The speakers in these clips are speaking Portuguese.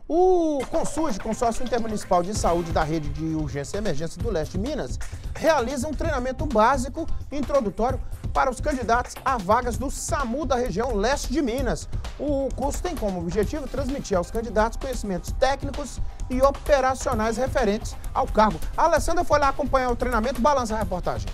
O Consurge, Consórcio Intermunicipal de Saúde da Rede de Urgência e Emergência do Leste de Minas, realiza um treinamento básico introdutório para os candidatos a vagas do SAMU da região leste de Minas. O curso tem como objetivo transmitir aos candidatos conhecimentos técnicos e operacionais referentes ao cargo. A Alessandra foi lá acompanhar o treinamento, balança a reportagem.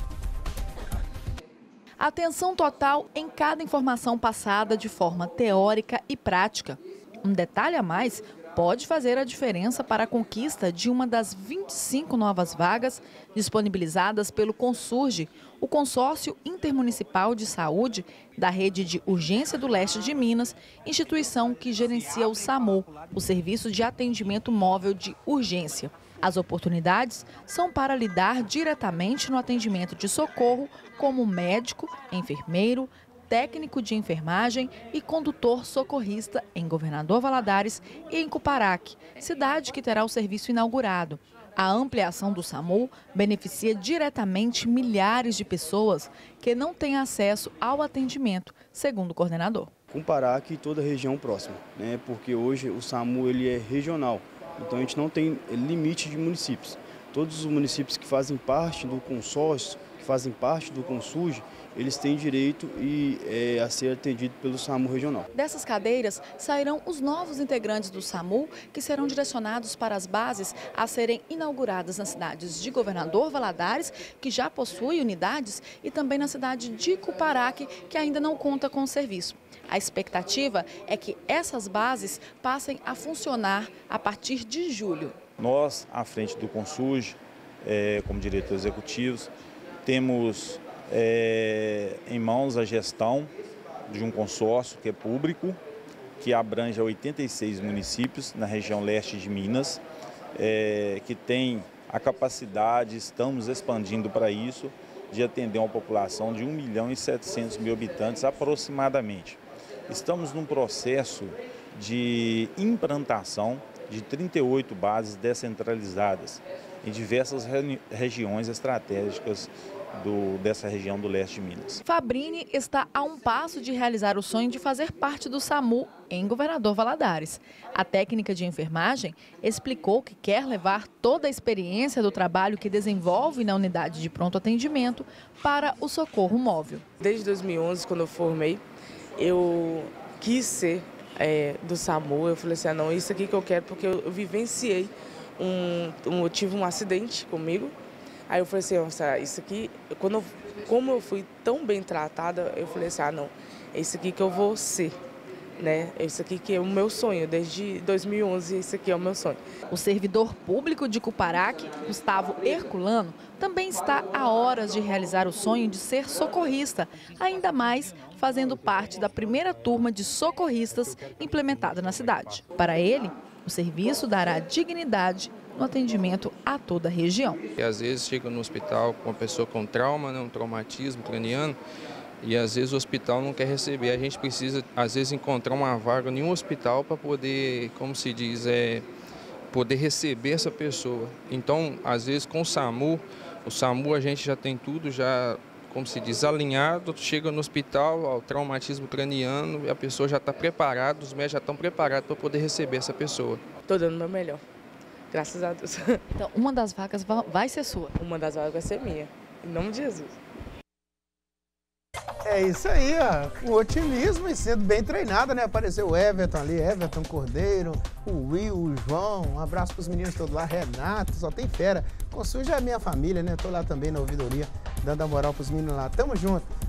Atenção total em cada informação passada de forma teórica e prática. Um detalhe a mais pode fazer a diferença para a conquista de uma das 25 novas vagas disponibilizadas pelo Consurge, o Consórcio Intermunicipal de Saúde da Rede de Urgência do Leste de Minas, instituição que gerencia o SAMU, o Serviço de Atendimento Móvel de Urgência. As oportunidades são para lidar diretamente no atendimento de socorro, como médico, enfermeiro, técnico de enfermagem e condutor socorrista em Governador Valadares e em Cuparaque, cidade que terá o serviço inaugurado. A ampliação do SAMU beneficia diretamente milhares de pessoas que não têm acesso ao atendimento, segundo o coordenador. Cuparaque e toda a região próxima, né? Porque hoje o SAMU ele é regional, então a gente não tem limite de municípios. Todos os municípios que fazem parte do consórcio, que fazem parte do Consurge, eles têm direito a ser atendido pelo SAMU regional. Dessas cadeiras sairão os novos integrantes do SAMU, que serão direcionados para as bases a serem inauguradas nas cidades de Governador Valadares, que já possui unidades, e também na cidade de Cuparaque, que ainda não conta com o serviço. A expectativa é que essas bases passem a funcionar a partir de julho. Nós, à frente do Consurge, como diretores executivos, temos em mãos a gestão de um consórcio que é público, que abrange 86 municípios na região leste de Minas, que tem a capacidade, estamos expandindo para isso, de atender uma população de 1.700.000 habitantes aproximadamente. Estamos num processo de implantação de 38 bases descentralizadas em diversas regiões estratégicas dessa região do leste de Minas. Fabrini está a um passo de realizar o sonho de fazer parte do SAMU em Governador Valadares. A técnica de enfermagem explicou que quer levar toda a experiência do trabalho que desenvolve na unidade de pronto atendimento para o socorro móvel. Desde 2011, quando eu formei, eu quis ser do SAMU. Eu falei assim, não, isso aqui que eu quero, porque eu vivenciei, eu tive um acidente comigo. Aí eu falei assim, nossa, isso aqui, como eu fui tão bem tratada, eu falei assim, não, é isso aqui que eu vou ser, né? É isso aqui que é o meu sonho, desde 2011, esse aqui é o meu sonho. O servidor público de Cuparaque, Gustavo Herculano, também está a horas de realizar o sonho de ser socorrista, ainda mais fazendo parte da primeira turma de socorristas implementada na cidade. Para ele, o serviço dará dignidade no atendimento a toda a região. E às vezes chega no hospital com uma pessoa com trauma, um traumatismo craniano, e às vezes o hospital não quer receber. A gente precisa, às vezes, encontrar uma vaga em um hospital para poder, como se diz, poder receber essa pessoa. Então, às vezes, com o SAMU a gente já tem tudo, já, como se diz, alinhado, chega no hospital, ao traumatismo craniano, e a pessoa já está preparada, os médicos já estão preparados para poder receber essa pessoa. Estou dando o meu melhor. Graças a Deus. Então, uma das vagas vai ser sua? Uma das vagas vai ser minha, em nome de Jesus. É isso aí, ó, com otimismo e sendo bem treinada, né? Apareceu o Everton ali, Everton Cordeiro, o Will, o João, um abraço para os meninos todos lá, Renato, só tem fera. Consurge é a minha família, né? Tô lá também na ouvidoria, dando a moral para os meninos lá. Tamo junto.